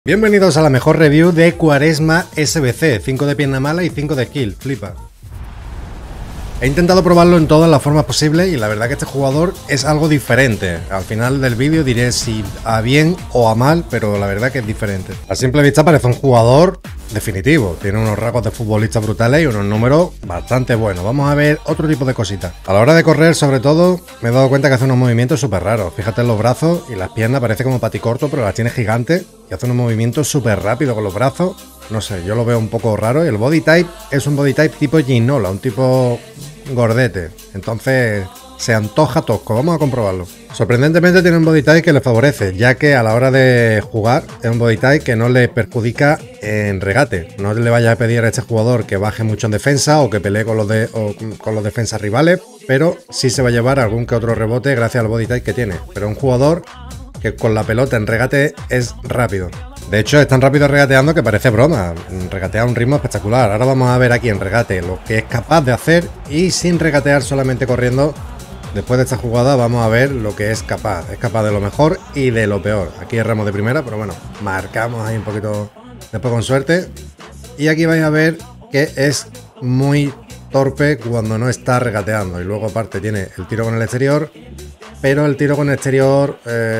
Bienvenidos a la mejor review de Quaresma SBC, 5 de pierna mala y 5 de skill, flipa. He intentado probarlo en todas las formas posibles y la verdad que este jugador es algo diferente. Al final del vídeo diré si a bien o a mal, pero la verdad que es diferente. A simple vista parece un jugador definitivo, tiene unos rasgos de futbolista brutales y unos números bastante buenos. Vamos a ver otro tipo de cositas. A la hora de correr, sobre todo, me he dado cuenta que hace unos movimientos súper raros. Fíjate en los brazos y las piernas, parece como paticorto, pero las tiene gigantes y hace unos movimientos súper rápidos con los brazos. No sé, yo lo veo un poco raro. Y el body type es un body type tipo Ginola, un tipo gordete. Entonces se antoja tosco. Vamos a comprobarlo. Sorprendentemente tiene un body type que le favorece, ya que a la hora de jugar es un body type que no le perjudica en regate. No le vaya a pedir a este jugador que baje mucho en defensa o que pelee con los defensas rivales, pero sí se va a llevar algún que otro rebote gracias al body type que tiene. Pero un jugador que con la pelota en regate es rápido. De hecho, es tan rápido regateando que parece broma. Regatea a un ritmo espectacular. Ahora vamos a ver aquí en regate lo que es capaz de hacer y sin regatear, solamente corriendo. Después de esta jugada vamos a ver lo que es capaz. Es capaz de lo mejor y de lo peor. Aquí erramos de primera, pero bueno, marcamos ahí un poquito después con suerte. Y aquí vais a ver que es muy torpe cuando no está regateando. Y luego aparte tiene el tiro con el exterior, pero el tiro con el exterior...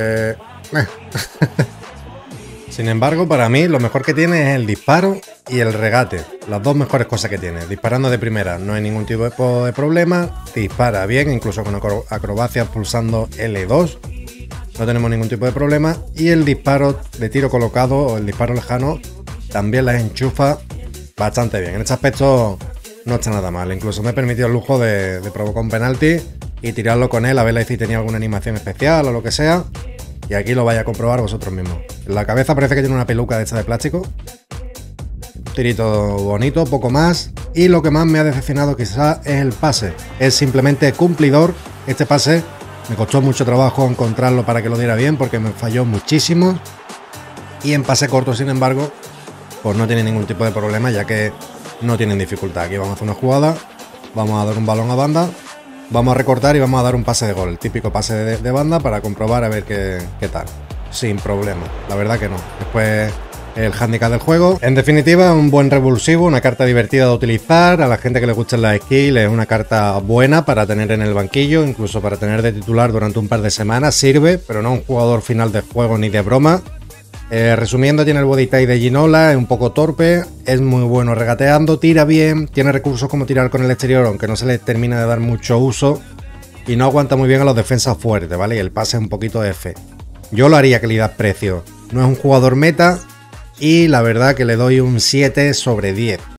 Sin embargo, para mí lo mejor que tiene es el disparo y el regate. Las dos mejores cosas que tiene. Disparando de primera no hay ningún tipo de problema. Dispara bien, incluso con acrobacias pulsando L2. No tenemos ningún tipo de problema. Y el disparo de tiro colocado o el disparo lejano también las enchufa bastante bien. En este aspecto no está nada mal. Incluso me he permitido el lujo de provocar un penalti y tirarlo con él a ver si tenía alguna animación especial o lo que sea. Y aquí lo vais a comprobar vosotros mismos. En la cabeza parece que tiene una peluca de esta de plástico. Tirito bonito, poco más. Y lo que más me ha decepcionado quizás es el pase. Es simplemente cumplidor. Este pase me costó mucho trabajo encontrarlo para que lo diera bien, porque me falló muchísimo. Y en pase corto, sin embargo, pues no tiene ningún tipo de problema, ya que no tienen dificultad. Aquí vamos a hacer una jugada. Vamos a dar un balón a banda. Vamos a recortar y vamos a dar un pase de gol, el típico pase de banda para comprobar a ver qué tal. Sin problema, la verdad que no. Después el handicap del juego. En definitiva, un buen revulsivo, una carta divertida de utilizar. A la gente que le gustan las skills es una carta buena para tener en el banquillo, incluso para tener de titular durante un par de semanas. Sirve, pero no un jugador final de juego ni de broma. Resumiendo, tiene el body type de Ginola, es un poco torpe, es muy bueno regateando, tira bien, tiene recursos como tirar con el exterior, aunque no se le termina de dar mucho uso, y no aguanta muy bien a los defensas fuertes, ¿vale? Y el pase es un poquito F. Yo lo haría calidad-precio. No es un jugador meta y la verdad que le doy un 7 sobre 10.